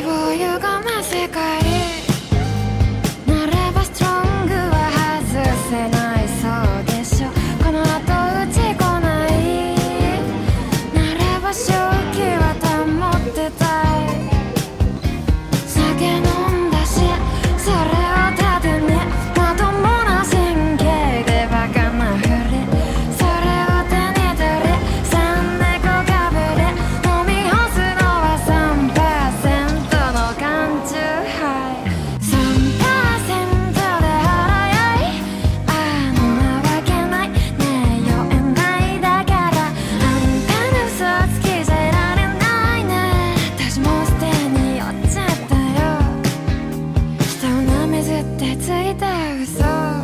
を歪む世界ならばストロングは外せないそうでしょ。この後打ち来ないならば正気は保ってたい。酒飲んだしそれを盾にまともな神経でバカなふり、それを手に取り三猫かぶり飲み干すのは 3% の缶チューハイ。 3% で払いあんなわけないねえ酔えないだからあんたの嘘つきじゃいられないね。私もすでに酔っちゃったよ。人をなめずってついた嘘。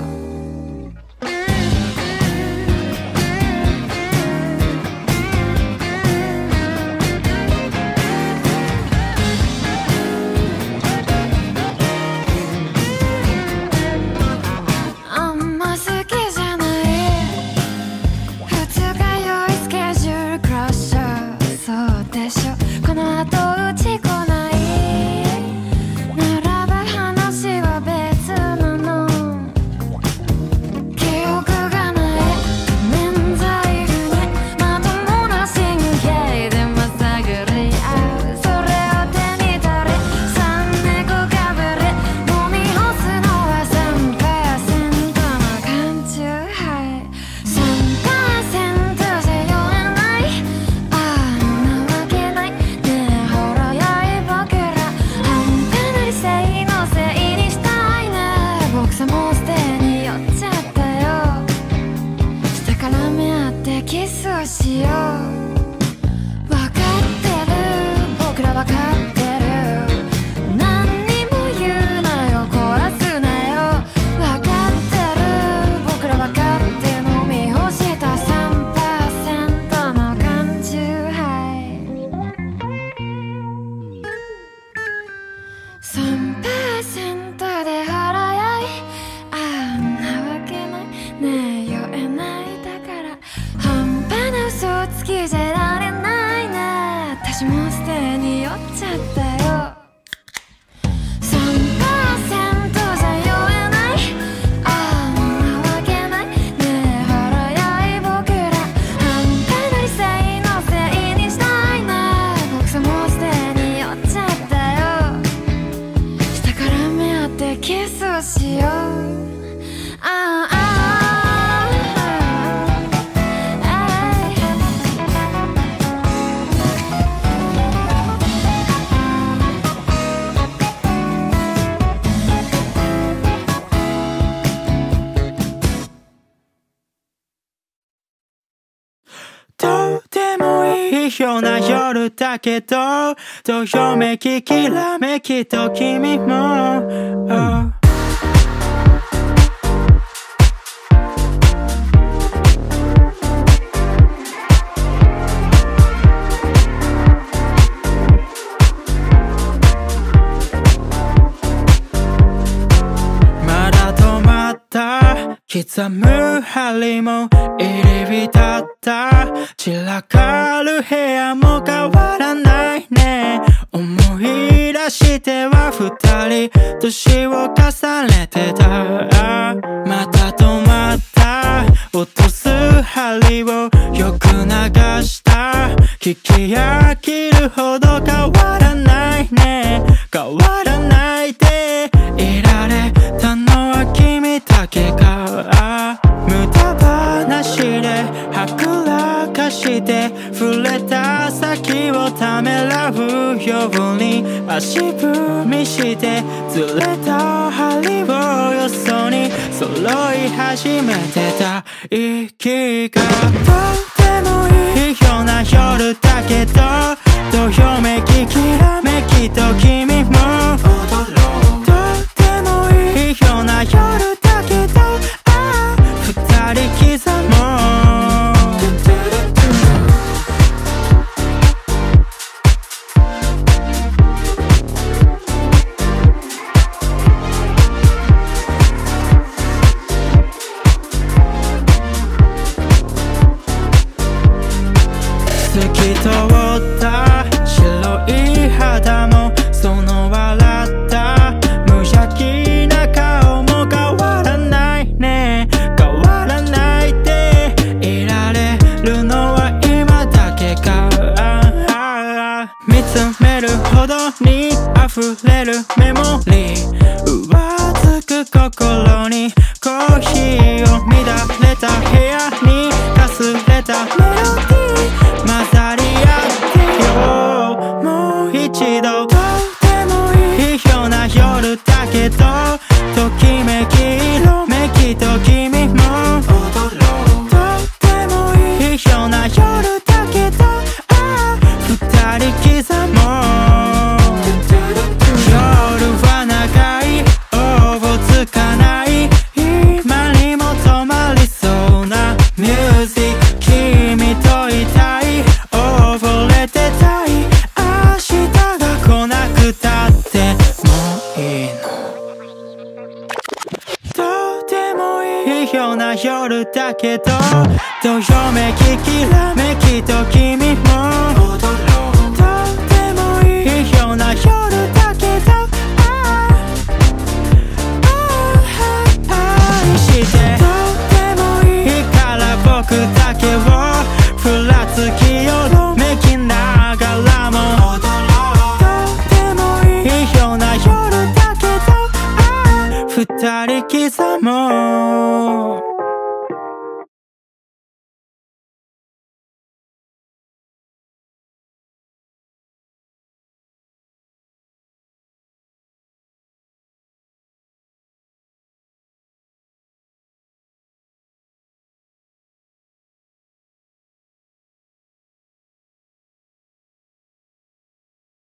あんま好きじゃない二日酔いスケジュールクラッシャーそうでしょ。この後打ち来ないならば話は別なの。記憶がない免罪符にまともな神経でまさぐり合う。それを手に取り三猫かぶり飲み干すのは 3% の缶チューハイ。 3% じゃ酔えないあんなわけないねえほろ酔い僕らあんたの理性のせいにしたいね。僕さもうすでに酔っちゃったよ。下から目合ってキスをしよう。わかってる僕らわかってる何にも言うなよ懲らすなよ。わかってる僕らわかって飲み干した 3% の缶チューハイ。 3% で払いあんなわけないねえ酔えないだから半端な嘘つきじゃいられないね。私もすでに酔っちゃったよ。 3% じゃ酔えないあんなわけないねえほろ酔い僕らあんたの理性のせいにしたいね。僕さもうすでに酔っちゃったよ。下から目合ってキスをしよう。ああどうでもいいような夜だけどどよめききらめきと君も、まだ止まった刻む針も入り浸った散らかる部屋も変わらないね。思い出しては二人年を重ねてた。また止まった落とす針をよく流した聞き飽きるほど変わらないね。変わらないでいられたのは君だけか。無駄話ではぐらかして触れた先をためらうように足踏みしてずれた針をよそに揃い始めてた息が。どうでもいいような夜だけどどよめききらめきと君も踊ろう。どうでもいいような夜だけど二人刻もう。透き通った白めるほどに溢れるメモリー上つく心にコーヒーを乱れた部屋にかすれたメロディー混ざり合ってよもう一度とてもいいような夜だけどときめき色めきと君も踊ろうとてもいいような夜だけど二人刻もう夜は長いおぼつかない今にも止まりそうなミュージック君といたい溺れてたい明日が来なくたってもういいのとてもいいような夜だけどどよめききらめきと君も踊ろうとてもいいような夜だけど愛してとてもいいから僕だけをふらつきよめきながらも踊ろうとてもいいような夜だけど二人刻もう